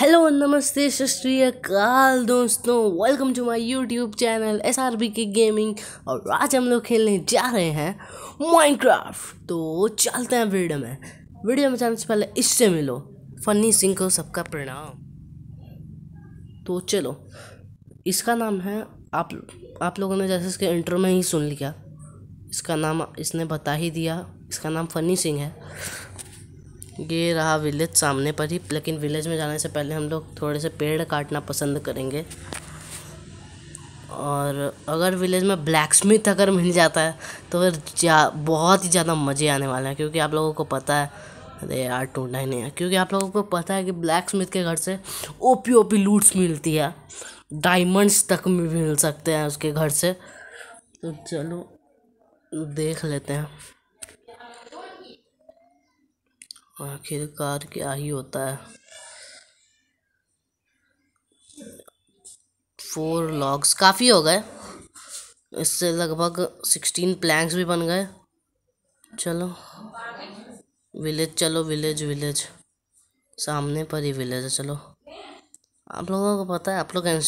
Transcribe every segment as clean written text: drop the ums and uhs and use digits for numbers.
Hello नमस्ते सत श्री अकाल दोस्तों, welcome to my YouTube channel SRB के गेमिंग। और आज हम लोग खेलने जा रहे हैं माइनक्राफ्ट। तो चलते हैं वीडियो में जाने से पहले इससे मिलो फनी सिंह को सबका प्रणाम। तो चलो, इसका नाम है आप लोगों ने जैसे इसके इंट्रो में ही सुन लिया, इसका नाम इसने बता ही दिया, इसका नाम फनी सिंह है। ये रहा विलेज सामने पर ही, लेकिन विलेज में जाने से पहले हम लोग थोड़े से पेड़ काटना पसंद करेंगे। और अगर विलेज में ब्लैकस्मिथ अगर मिल जाता है तो फिर बहुत ही ज़्यादा मज़े आने वाले हैं, क्योंकि आप लोगों को पता है, अरे यार टूटना ही नहीं है, क्योंकि आप लोगों को पता है कि ब्लैकस्मिथ के घर से ओपी लूट्स मिलती है, डायमंड्स तक भी मिल सकते हैं उसके घर से। तो चलो देख लेते हैं आखिरकार क्या ही होता है। 4 लॉग्स काफ़ी हो गए, इससे लगभग 16 प्लैंक्स भी बन गए। चलो विलेज सामने पर ही विलेज है। चलो, आप लोगों को पता है, आप लोग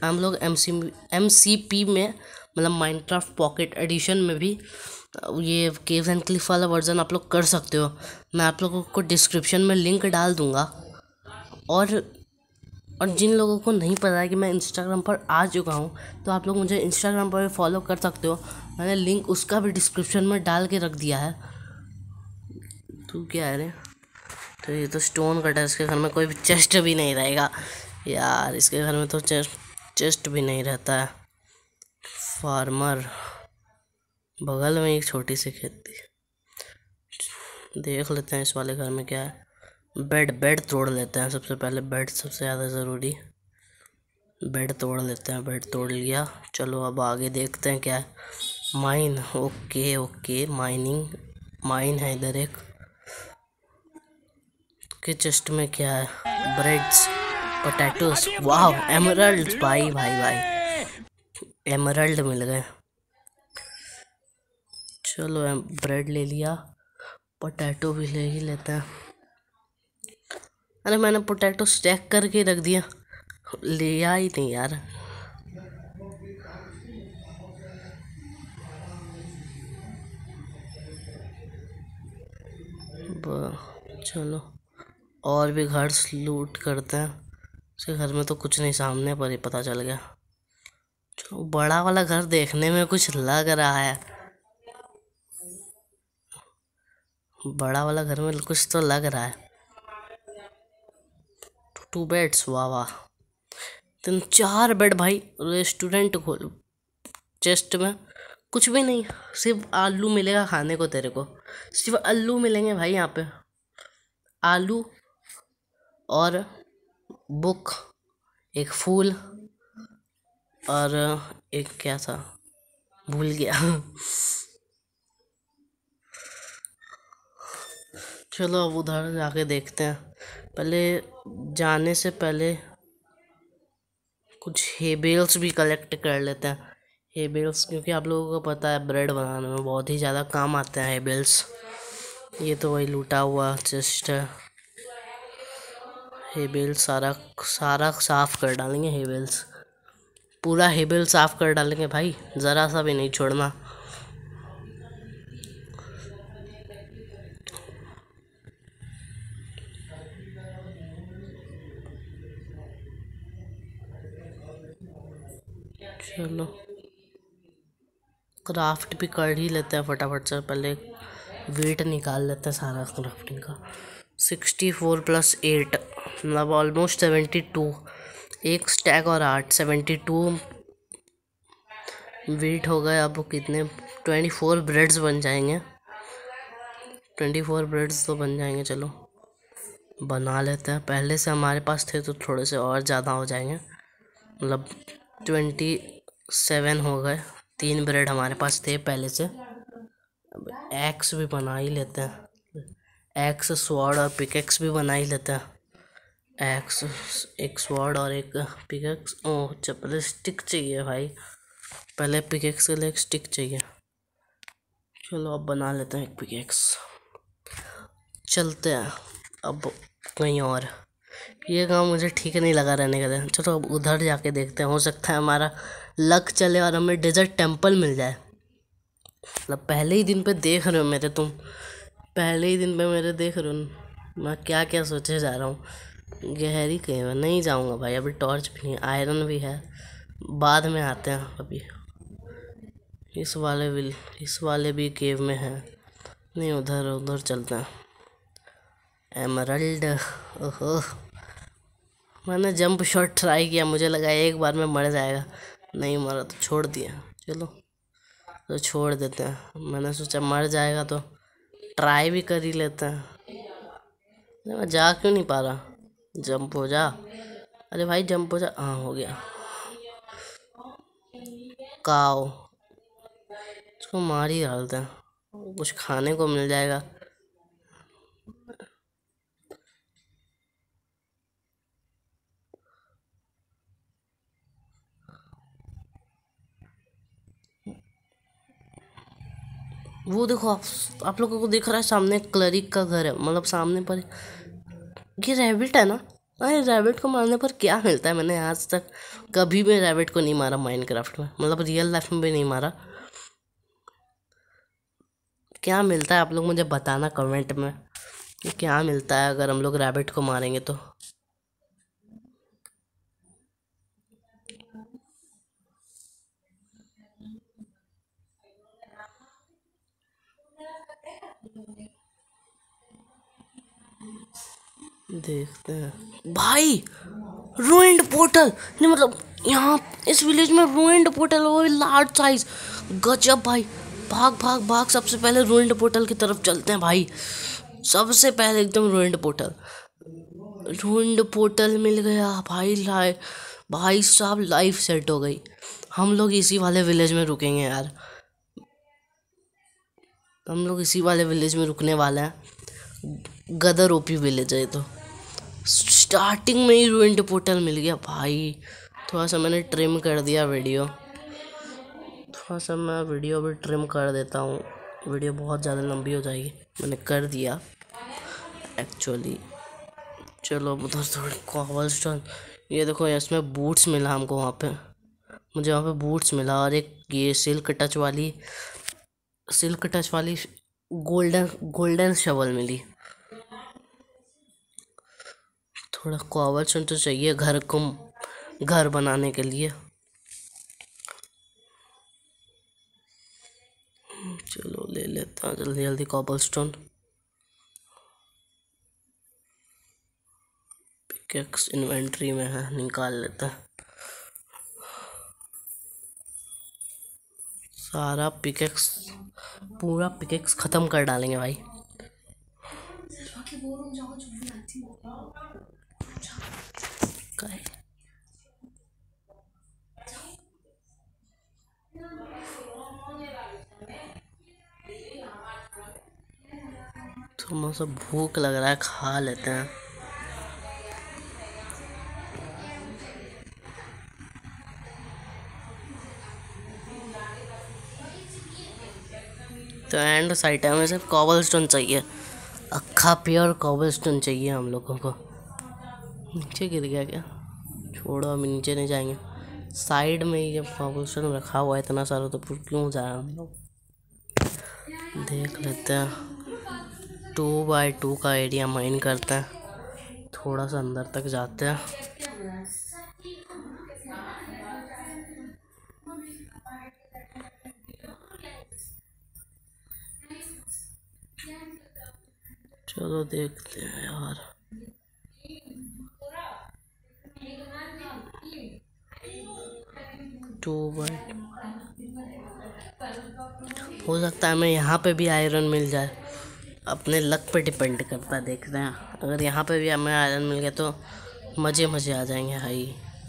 MCP में मतलब माइनक्राफ्ट पॉकेट एडिशन में भी ये केव्स एंड क्लिफ वाला वर्जन आप लोग कर सकते हो। मैं आप लोगों को डिस्क्रिप्शन में लिंक डाल दूंगा। और जिन लोगों को नहीं पता है कि मैं इंस्टाग्राम पर आ चुका हूँ, तो आप लोग मुझे इंस्टाग्राम पर भी फॉलो कर सकते हो। मैंने लिंक उसका भी डिस्क्रिप्शन में डाल के रख दिया है। तू क्या है रे? तो ये तो स्टोन कटर, इसके घर में कोई भी चेस्ट भी नहीं रहेगा यार, इसके घर में तो चेस्ट भी नहीं रहता है। फार्मर, बगल में एक छोटी सी खेती। देख लेते हैं इस वाले घर में क्या है। बेड तोड़ लेते हैं सबसे पहले, बेड सबसे ज़्यादा ज़रूरी। बेड तोड़ लेते हैं, बेड तोड़ लिया। चलो अब आगे देखते हैं क्या है। माइन, ओके माइन है इधर एक। के चेस्ट में क्या है? ब्रेड्स, पोटैटोस, वाह एमरल्ड, भाई एमरल्ड मिल गए। चलो ब्रेड ले लिया, पोटैटो भी ले ही लेते हैं। अरे मैंने पोटैटो स्टैक करके रख दिया, लिया ही नहीं यार। चलो और भी घर लूट करते हैं। उसके घर में तो कुछ नहीं, सामने पर ही पता चल गया। चलो बड़ा वाला घर देखने में कुछ लग रहा है, बड़ा वाला घर में कुछ तो लग रहा है। 2 बेड्स, वाह 4 बेड भाई। रेस्टोरेंट खोल। चेस्ट में कुछ भी नहीं, सिर्फ आलू मिलेगा खाने को तेरे को, सिर्फ आलू मिलेंगे भाई यहाँ पे। आलू और बुक, एक फूल, और एक क्या था भूल गया। चलो अब उधर जाके देखते हैं। पहले जाने से पहले कुछ हेबेल्स भी कलेक्ट कर लेते हैं। हेबेल्स, क्योंकि आप लोगों को पता है ब्रेड बनाने में बहुत ही ज़्यादा काम आते हैं हेबेल्स। ये तो वही लूटा हुआ चेस्ट है। हेबेल्स सारा साफ कर डालेंगे, हेबेल्स पूरा हेबेल साफ कर डालेंगे भाई, ज़रा सा भी नहीं छोड़ना। चलो क्राफ्ट भी कर ही लेते हैं फटाफट से, पहले वेट निकाल लेते हैं सारा क्राफ्टिंग का। 64 + 8 मतलब ऑलमोस्ट 72। एक स्टैक और 8, 72 वेट हो गए। अब कितने? 24 ब्रेड्स बन जाएंगे, 24 ब्रेड्स तो बन जाएंगे। चलो बना लेते हैं, पहले से हमारे पास थे तो थोड़े से और ज़्यादा हो जाएंगे, मतलब 27 हो गए। 3 ब्रेड हमारे पास थे पहले से। अब एक्स भी बना ही लेते हैं, एक्स स्वॉर्ड और पिकेक्स भी बना ही लेते हैं। एक्स, एक स्वॉर्ड और एक पिकेक्स। ओह पहले स्टिक चाहिए भाई, पहले पिकेक्स के लिए एक स्टिक चाहिए। चलो अब बना लेते हैं एक पिकेक्स। चलते हैं अब कहीं और। ये गांव मुझे ठीक नहीं लगा रहने का। चलो अब उधर जाके देखते हैं, हो सकता है हमारा लक चले और हमें डेजर्ट टेम्पल मिल जाए। मतलब पहले ही दिन पे देख रहे हो मेरे तुम, पहले ही दिन पे मेरे देख रहे हो मैं क्या क्या सोचे जा रहा हूँ। गहरी कहीं मैं नहीं जाऊँगा भाई, अभी टॉर्च भी नहीं, आयरन भी है, बाद में आते हैं। अभी इस वाले भी केव में है, नहीं उधर उधर चलते हैं। एमरल्ड, ओहो, मैंने जंप शॉट ट्राई किया, मुझे लगा एक बार में मर जाएगा, नहीं मरा तो छोड़ दिया। चलो तो छोड़ देते हैं, मैंने सोचा मर जाएगा तो ट्राई भी कर ही लेते हैं। मैं जा क्यों नहीं पा रहा? जंप हो जा, अरे भाई जंप हो जा। हाँ हो गया। काओ, इसको मार ही डालते हैं, कुछ खाने को मिल जाएगा। वो देखो आप लोगों को दिख रहा है सामने क्लरिक का घर है, मतलब सामने पर ये रैबिट है ना। अरे रैबिट को मारने पर क्या मिलता है? मैंने आज तक कभी भी रैबिट को नहीं मारा माइनक्राफ्ट में, मतलब रियल लाइफ में भी नहीं मारा। क्या मिलता है आप लोग मुझे बताना कमेंट में कि क्या मिलता है अगर हम लोग रैबिट को मारेंगे तो। देखते हैं भाई, रूइंड पोर्टल, नहीं मतलब यहाँ इस विलेज में रूइंड पोर्टल, वो भी लार्ज साइज, गजब भाई। भाग भाग भाग, सबसे पहले रूइंड पोर्टल की तरफ चलते हैं भाई, सबसे पहले एकदम रूइंड पोर्टल। रूइंड पोर्टल मिल गया भाई, भाई साहब लाइफ सेट हो गई। हम लोग इसी वाले विलेज में रुकेंगे यार, हम लोग इसी वाले विलेज में रुकने वाले हैं। गदर ओपी विलेज है ये तो। स्टार्टिंग में ही रूइंड पोर्टल मिल गया भाई। थोड़ा सा मैंने ट्रिम कर दिया वीडियो, थोड़ा सा मैं वीडियो भी ट्रिम कर देता हूँ, वीडियो बहुत ज़्यादा लंबी हो जाएगी। मैंने कर दिया एक्चुअली। चलो अब उधर थोड़ी कॉबलस्टोन, ये देखो इसमें बूट्स मिला हमको वहाँ पे, मुझे वहाँ पे बूट्स मिला, और एक ये सिल्क टच वाली गोल्डन गोल्डन शवल मिली। थोड़ा कॉबलस्टोन तो चाहिए घर बनाने के लिए। चलो ले लेता हूँ जल्दी जल्दी कॉबलस्टोन। पिकेक्स इन्वेंट्री में है, निकाल लेता है सारा पिकेक्स, पूरा पिकेक्स ख़त्म कर डालेंगे भाई। काय थोड़ा सा भूख लग रहा है, खा लेते हैं। तो एंड साइट है, हमें सिर्फ कॉबलस्टोन चाहिए, अक्खा प्योर कॉबलस्टोन चाहिए हम लोगों को। नीचे गिर गया क्या? छोड़ो अभी नीचे नहीं जाएंगे, साइड में ही जब कॉबलस्टोन रखा हुआ है इतना सारा तो फिर क्यों जा रहे हैं हम लोग। देख लेते हैं, 2x2 का एरिया माइन करते हैं, थोड़ा सा अंदर तक जाते हैं। चलो देखते हैं यार, टू बाई हो सकता है हमें यहाँ पे भी आयरन मिल जाए, अपने लक पे डिपेंड करता है। देखते हैं अगर यहाँ पे भी हमें आयरन मिल गया तो मज़े मज़े आ जाएंगे भाई।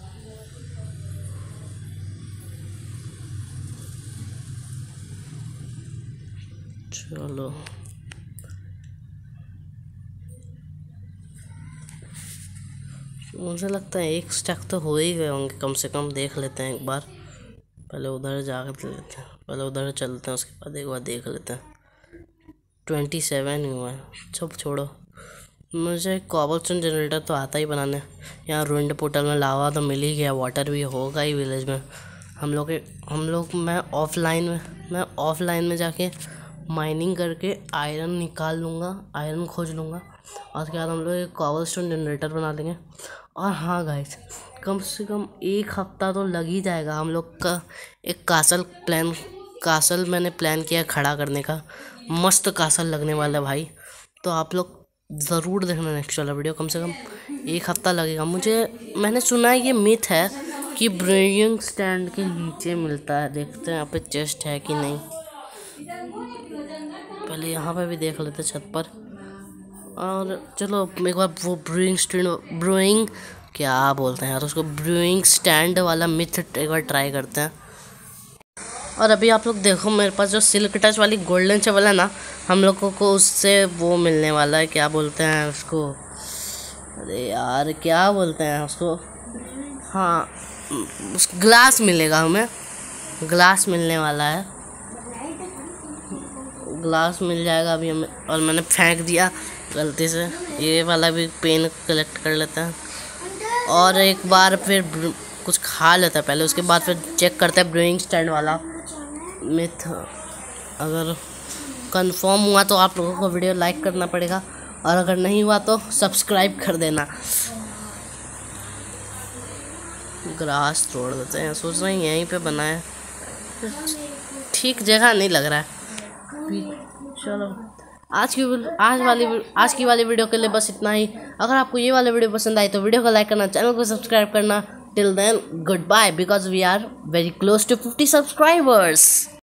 चलो मुझे लगता है एक स्टैक तो हो ही गए होंगे कम से कम, देख लेते हैं एक बार। पहले उधर जा लेते हैं, पहले उधर चलते हैं, उसके बाद एक बार देख लेते हैं। 27 ही हुआ है, सब छोड़ो, मुझे कॉबलस्टोन जनरेटर तो आता ही बनाने। यहाँ रुइंड पोर्टल में लावा तो मिल ही गया, वाटर भी होगा ही विलेज में। मैं ऑफलाइन में जाके माइनिंग करके आयरन निकाल लूँगा, आयरन खोज लूँगा और उसके बाद हम लोग एक कॉबलस्टोन जनरेटर बना लेंगे। और हाँ गाइस, कम से कम 1 हफ्ता तो लग ही जाएगा हम लोग का। एक कासल मैंने प्लान किया खड़ा करने का। मस्त कासल लगने वाला है भाई, तो आप लोग ज़रूर देखना नेक्स्ट वाला वीडियो। कम से कम 1 हफ्ता लगेगा मुझे। मैंने सुना है ये मिथ है कि ब्रेइंग स्टैंड के नीचे मिलता है। देखते हैं यहाँ पे चेस्ट है कि नहीं। पहले यहाँ पे भी देख लेते छत पर। और चलो एक बार वो ब्रूइंग क्या बोलते हैं यार उसको, ब्रूइंग स्टैंड वाला मिथ एक बार ट्राई करते हैं। और अभी आप लोग देखो मेरे पास जो सिल्क टच वाली गोल्डन चेवल है ना, हम लोगों को उससे वो मिलने वाला है, क्या बोलते हैं उसको, अरे यार क्या बोलते हैं उसको, हाँ उस ग्लास मिलेगा, हमें ग्लास मिलने वाला है। ग्लास मिल जाएगा अभी हमें। और मैंने फेंक दिया गलती से, ये वाला भी पेन कलेक्ट कर लेते हैं और एक बार फिर कुछ खा लेता है पहले, उसके बाद फिर चेक करते हैं ब्रूइंग स्टैंड वाला मिथ। अगर कंफर्म हुआ तो आप लोगों को वीडियो लाइक करना पड़ेगा और अगर नहीं हुआ तो सब्सक्राइब कर देना। ग्रास तोड़ देते हैं, सोच रहे हैं यहीं पे बनाए, ठीक जगह नहीं लग रहा है। चलो आज की वाली वीडियो के लिए बस इतना ही। अगर आपको ये वाला वीडियो पसंद आई तो वीडियो को लाइक करना, चैनल को सब्सक्राइब करना। Till then goodbye, because we are very close to 50 subscribers.